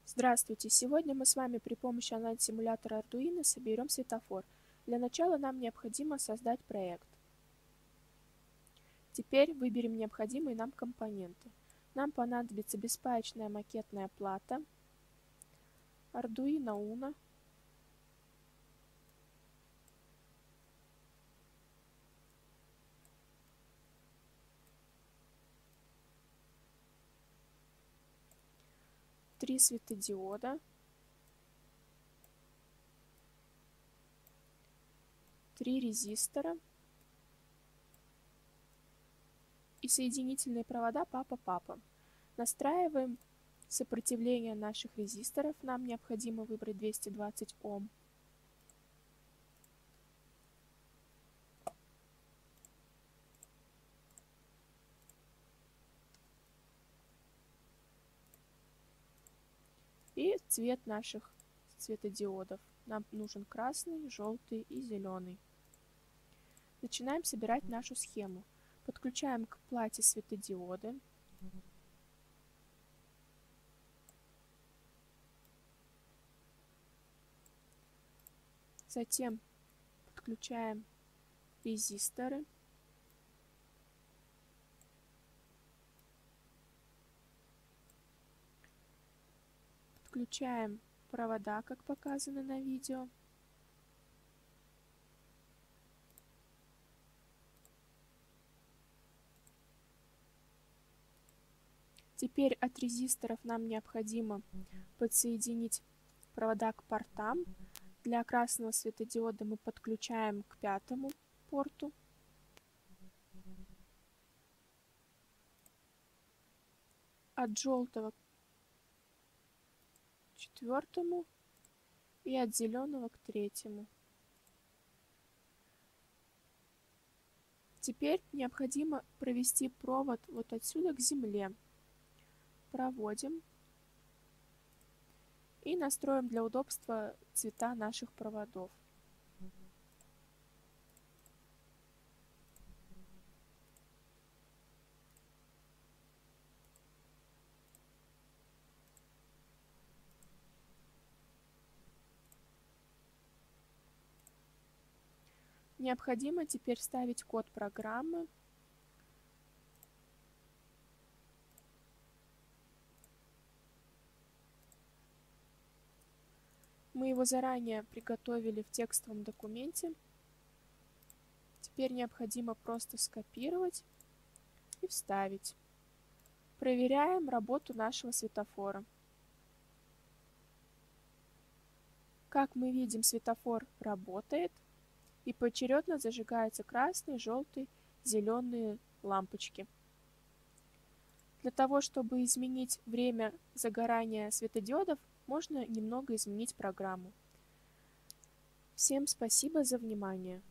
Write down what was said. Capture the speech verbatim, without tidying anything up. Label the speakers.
Speaker 1: Здравствуйте! Сегодня мы с вами при помощи онлайн-симулятора Ардуино соберем светофор. Для начала нам необходимо создать проект. Теперь выберем необходимые нам компоненты. Нам понадобится беспаечная макетная плата, Arduino Uno, три светодиода, три резистора и соединительные провода папа-папа. Настраиваем сопротивление наших резисторов. Нам необходимо выбрать двести двадцать Ом. И цвет наших светодиодов. Нам нужен красный, желтый и зеленый. Начинаем собирать нашу схему. Подключаем к плате светодиоды. Затем подключаем резисторы. Подключаем провода, как показано на видео. Теперь от резисторов нам необходимо подсоединить провода к портам. Для красного светодиода мы подключаем к пятому порту. От желтого к четвертому и от зеленого к третьему. Теперь необходимо провести провод вот отсюда к земле. Проводим и настроим для удобства цвета наших проводов. Необходимо теперь вставить код программы. Мы его заранее приготовили в текстовом документе. Теперь необходимо просто скопировать и вставить. Проверяем работу нашего светофора. Как мы видим, светофор работает и поочередно зажигаются красные, желтые, зеленые лампочки. Для того, чтобы изменить время загорания светодиодов, можно немного изменить программу. Всем спасибо за внимание.